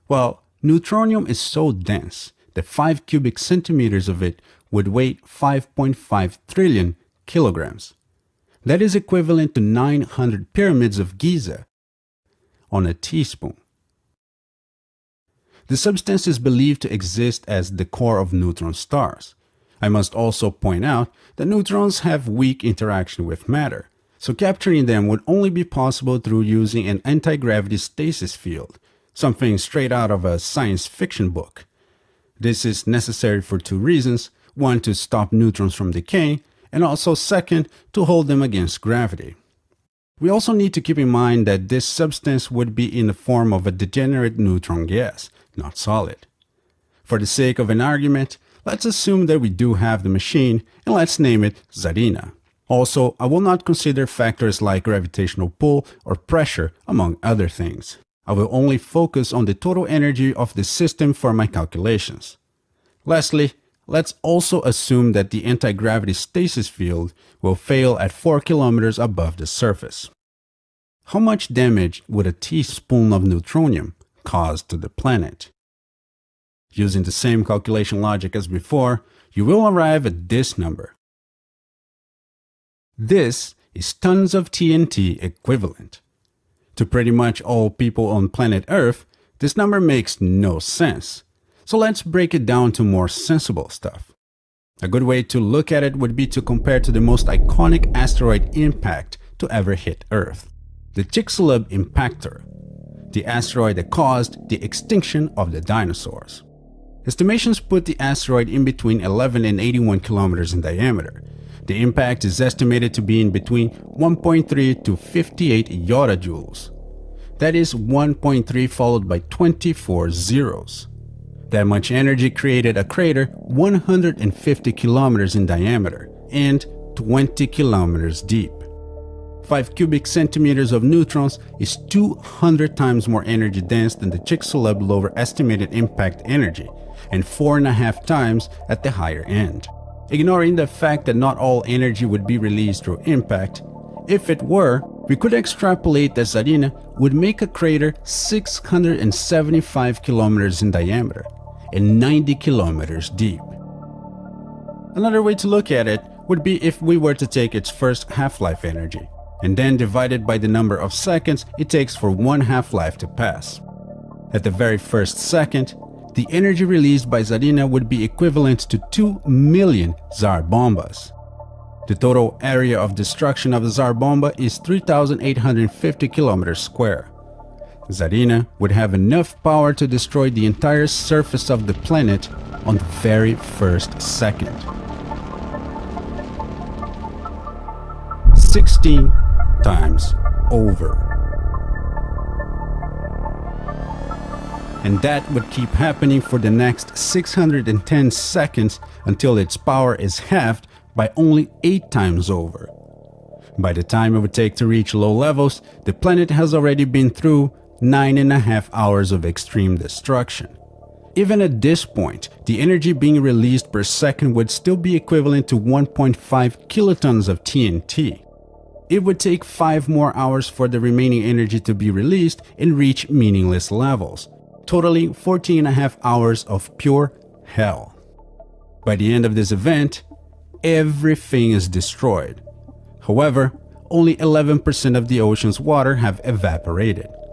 Well, neutronium is so dense that 5 cubic centimeters of it would weigh 5.5 trillion kilograms. That is equivalent to 900 pyramids of Giza on a teaspoon. The substance is believed to exist as the core of neutron stars. I must also point out that neutrons have weak interaction with matter, so capturing them would only be possible through using an anti-gravity stasis field, something straight out of a science fiction book. This is necessary for two reasons: one, to stop neutrons from decaying, and also second, to hold them against gravity. We also need to keep in mind that this substance would be in the form of a degenerate neutron gas, not solid. For the sake of an argument, let's assume that we do have the machine, and let's name it Zarina. Also, I will not consider factors like gravitational pull or pressure, among other things. I will only focus on the total energy of the system for my calculations. Lastly, let's also assume that the anti-gravity stasis field will fail at 4 kilometers above the surface. How much damage would a teaspoon of neutronium cause to the planet? Using the same calculation logic as before, you will arrive at this number. This is tons of TNT equivalent. To pretty much all people on planet Earth, this number makes no sense. So let's break it down to more sensible stuff. A good way to look at it would be to compare to the most iconic asteroid impact to ever hit Earth, the Chicxulub impactor, the asteroid that caused the extinction of the dinosaurs. Estimations put the asteroid in between 11 and 81 kilometers in diameter. The impact is estimated to be in between 1.3 to 58 yotajoules. That is 1.3 followed by 24 zeros. That much energy created a crater 150 kilometers in diameter and 20 kilometers deep. 5 cubic centimeters of neutrons is 200 times more energy dense than the Chicxulub lower estimated impact energy, and 4.5 times at the higher end. Ignoring the fact that not all energy would be released through impact, if it were, we could extrapolate that Zarina would make a crater 675 kilometers in diameter and 90 kilometers deep. Another way to look at it would be if we were to take its first half-life energy, and then divide it by the number of seconds it takes for one half-life to pass. At the very first second, the energy released by Zarina would be equivalent to 2 million Tsar bombas. The total area of destruction of the Tsar bomba is 3,850 kilometers square. Zarina would have enough power to destroy the entire surface of the planet on the very first second. 16 times over. And that would keep happening for the next 610 seconds until its power is halved by only 8 times over. By the time it would take to reach low levels, the planet has already been through 9.5 hours of extreme destruction. Even at this point, the energy being released per second would still be equivalent to 1.5 kilotons of TNT. It would take 5 more hours for the remaining energy to be released and reach meaningless levels, totaling 14.5 hours of pure hell. By the end of this event, everything is destroyed. However, only 11% of the ocean's water have evaporated.